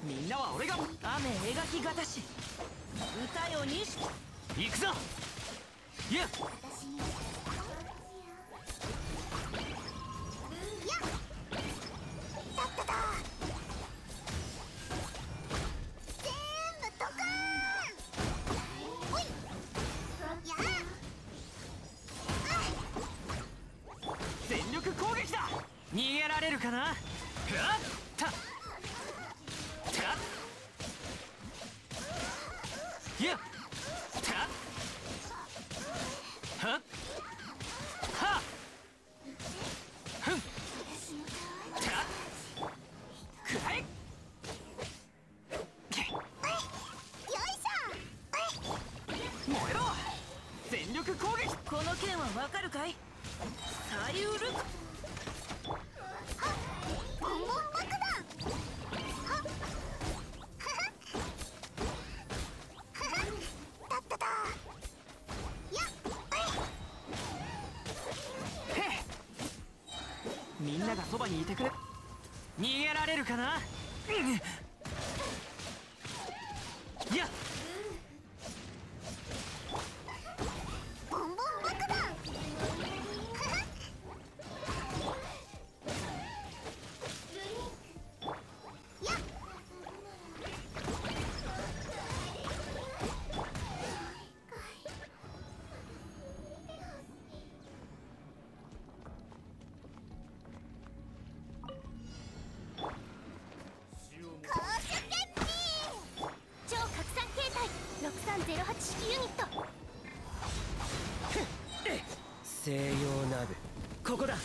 みんなは俺が雨描きがたし歌よ錦行くぞ。いや全力攻撃だ。逃げられるかな。ふわったたいやたはっはっふんたくらえ。燃えろ。全力攻撃。 この剣はわかるかい。サイウルボンボン爆弾。 みんながそばにいてくれ。逃げられるかな。いやボンボン爆弾。超拡散形態6308式ユニット。 西洋ナーブ、ここだ。は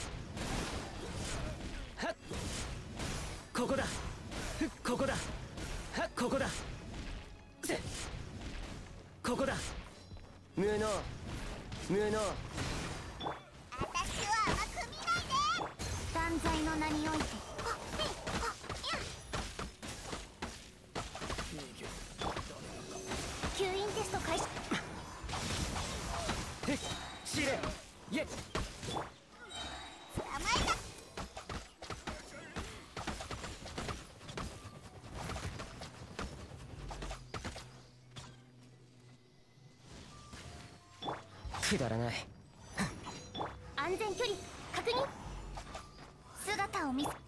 っここだ。ここだ。はっここだ。せここだ。無能無能。 私は甘く見ないで。断罪の名において。吸引テスト開始。 へっ試練イエッ。 捕まえた。 くだらない。 安全距離確認。姿を見せ。